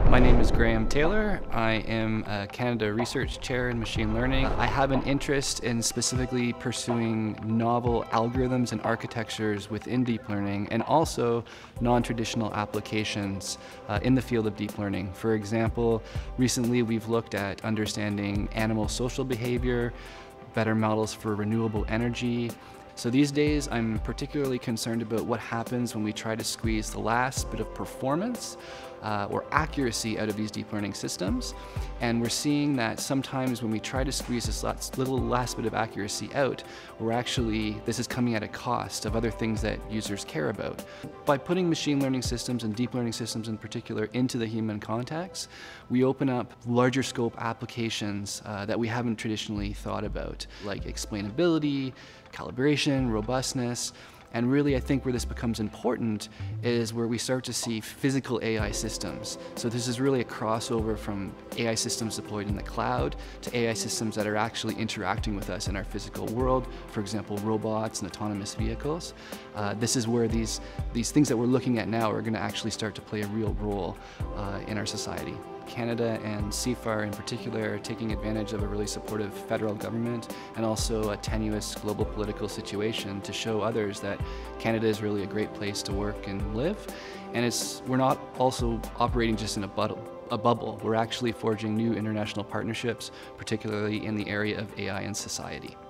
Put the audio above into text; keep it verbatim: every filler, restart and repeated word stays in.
My name is Graham Taylor. I am a Canada Research Chair in Machine Learning. I have an interest in specifically pursuing novel algorithms and architectures within deep learning and also non-traditional applications uh, in the field of deep learning. For example, recently we've looked at understanding animal social behavior, better models for renewable energy. So these days, I'm particularly concerned about what happens when we try to squeeze the last bit of performance uh, or accuracy out of these deep learning systems. And we're seeing that sometimes when we try to squeeze this last, little last bit of accuracy out, we're actually, this is coming at a cost of other things that users care about. By putting machine learning systems and deep learning systems in particular into the human context, we open up larger scope applications uh, that we haven't traditionally thought about, like explainability, calibration, robustness, and really I think where this becomes important is where we start to see physical A I systems. So this is really a crossover from A I systems deployed in the cloud to A I systems that are actually interacting with us in our physical world, for example, robots and autonomous vehicles. Uh, this is where these, these things that we're looking at now are going to actually start to play a real role uh, in our society. Canada and C F A R in particular are taking advantage of a really supportive federal government and also a tenuous global political situation to show others that Canada is really a great place to work and live. And it's, we're not also operating just in a bubble. a bubble. We're actually forging new international partnerships, particularly in the area of A I and society.